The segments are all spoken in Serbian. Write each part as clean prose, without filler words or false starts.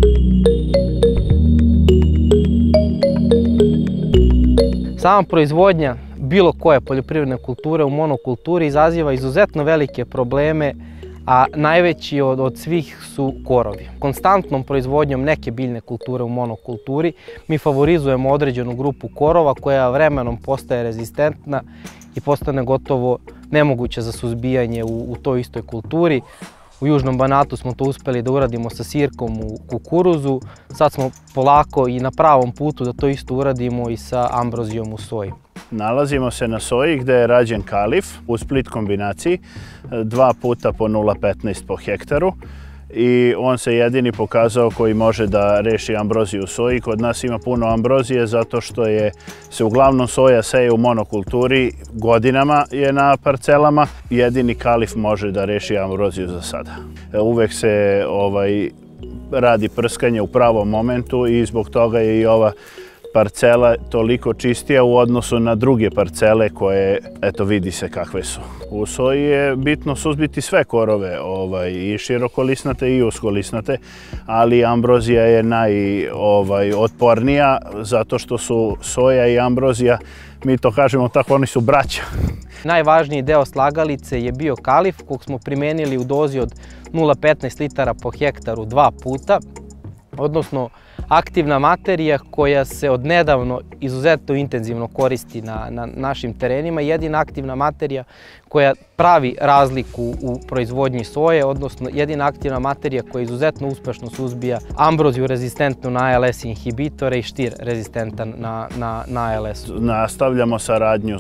Sama proizvodnja bilo koje poljoprivredne kulture u monokulturi izaziva izuzetno velike probleme, a najveći od svih su korovi. Konstantnom proizvodnjom neke biljne kulture u monokulturi mi favorizujemo određenu grupu korova koja vremenom postaje rezistentna i postane gotovo nemoguća za suzbijanje u toj istoj kulturi. U Južnom Banatu smo to uspeli da uradimo sa sirkom u kukuruzu, sad smo polako i na pravom putu da to isto uradimo i sa ambrozijom u soji. Nalazimo se na soji gde je rađen kalif u split kombinaciji, 2 puta po 0,15 po hektaru. I on se jedini pokazao koji može da reši ambroziju u soji. Kod nas ima puno ambrozije zato što se uglavnom soja seje u monokulturi, godinama je na parcelama. Jedini kalif može da reši ambroziju za sada. Uvek se radi prskanje u pravom momentu i zbog toga je i ova parcela toliko čistija u odnosu na druge parcele koje, eto, vidi se kakve su. U soji je bitno suzbiti sve korove, i širokolisnate i uskolisnate, ali ambrozija je najotpornija zato što su soja i ambrozija, mi to kažemo tako, oni su braća. Najvažniji deo slagalice je bio kalif kog smo primenili u dozi od 0,15 litara po hektaru 2 puta, odnosno aktivna materija koja se odnedavno izuzetno intenzivno koristi na našim terenima. Jedina aktivna materija koja pravi razliku u proizvodnji soje, odnosno jedina aktivna materija koja izuzetno uspešno suzbija ambroziju rezistentnu na ALS inhibitore i štir rezistentan na ALS. Nastavljamo saradnju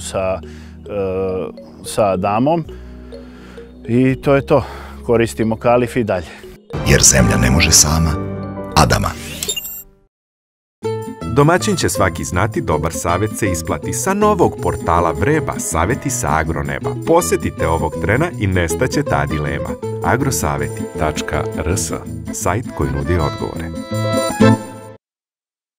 sa Adamom i to je to. Koristimo kalif i dalje. Jer zemlja ne može sama. Adama. Domaćin će svaki znati, dobar savjet se isplati. Sa novog portala Vreba, savjeti sa agroneba. Posjetite ovog trena i nestaće ta dilema. agrosaveti.rs, sajt koji nudi odgovore.